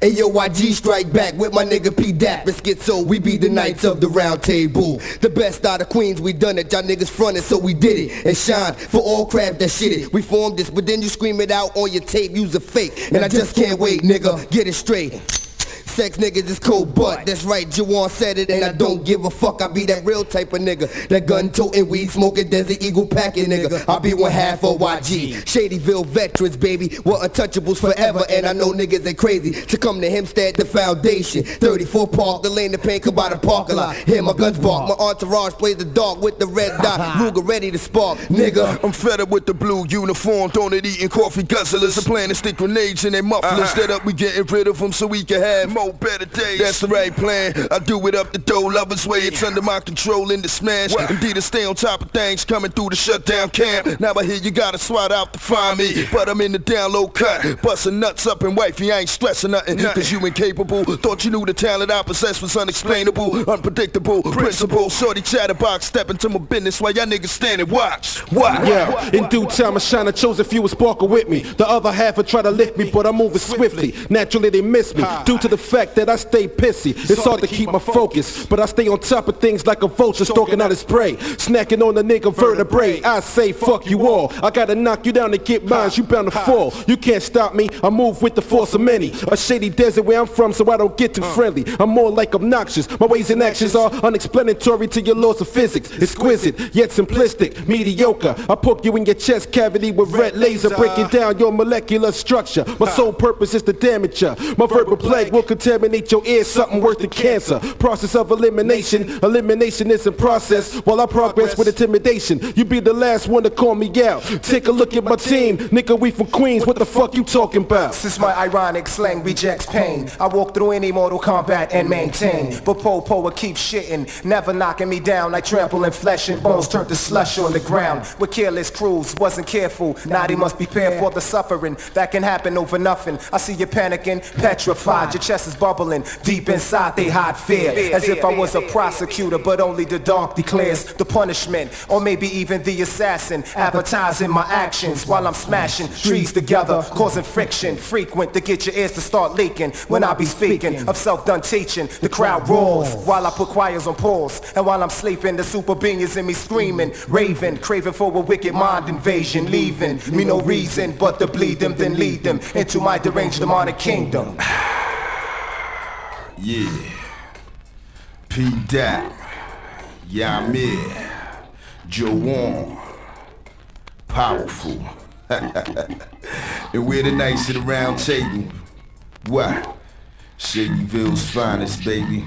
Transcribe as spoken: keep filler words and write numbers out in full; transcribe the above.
Ayo, Y G strike back with my nigga P Dap. Let's get so we be the knights of the round table. The best out of Queens, we done it. Y'all niggas fronted, so we did it. And shine for all craft that shit it. We formed this, but then you scream it out on your tape, use a fake. And I just can't wait, nigga, get it straight. Sex niggas is cold butt, that's right, Juwan said it, and I don't give a fuck. I be that real type of nigga, that gun toting, weed smoking, Desert Eagle packing nigga. I be one half of Y G, Shadyville veterans, baby, we're untouchables forever. And I know niggas ain't crazy to come to Hempstead, the foundation. thirty-four Park, the lane, the pain, come by the parking lot. Hear my guns bark, my entourage plays the dog with the red dot. Ruger ready to spark, nigga. I'm fed up with the blue uniform, donut eating coffee guzzlers. I'm planning to stick grenades in their mufflers. Instead up, we getting rid of them so we can have more better days. That's the right plan. I do it up the door, lovers way. It's under my control in the smash. Indeed, I stay on top of things coming through the shutdown camp. Now I hear you gotta swat out to find me, but I'm in the down low cut, busting nuts up and wifey. I ain't stressing nothing, cause you incapable. Thought you knew the talent I possess was unexplainable, unpredictable, principle. Shorty chatterbox, step into my business while y'all niggas stand and watch. What? Yeah, in due time I shine, I chose a few with sparkle with me. The other half will try to lift me, but I'm moving swiftly. Naturally they miss me, due to the fact that I stay pissy. It's hard to keep my focus, but I stay on top of things like a vulture stalking out his prey, snacking on the nigga vertebrae. I say fuck you all, I gotta knock you down to get mine, you bound to fall. You can't stop me, I move with the force of many. A shady desert where I'm from, so I don't get too friendly. I'm more like obnoxious, my ways and actions are unexplanatory to your laws of physics. Exquisite, yet simplistic, mediocre. I poke you in your chest cavity with red laser, breaking down your molecular structure. My sole purpose is to damage ya. My verbal plague will contaminate your ears, something worse than cancer. Process of elimination, elimination is in process while I progress with intimidation. You be the last one to call me out. Take a look at my team, nigga, we from Queens, what the fuck you talking about? This is my ironic slang rejects pain. I walk through any Mortal Kombat and maintain, but Po-Po will keep shitting, never knocking me down. Like trampling flesh and bones turned to slush on the ground. With careless crews, wasn't careful, now they must be prepared for the suffering that can happen over nothing. I see you panicking, petrified, your chest is bubbling. Deep inside they hide fear, as if I was a prosecutor, but only the dark declares the punishment, or maybe even the assassin, advertising my actions while I'm smashing trees together, causing friction frequent to get your ears to start leaking. When I be speaking of self-done teaching, the crowd roars while I put choirs on pause, and while I'm sleeping the super being is in me screaming, raving, craving for a wicked mind invasion, leaving me no reason but to bleed them, then lead them into my deranged demonic kingdom. Yeah, P Dap, Yamir, Juwan, powerful. And we're the knights of the round table. What? Shadyville's finest, baby.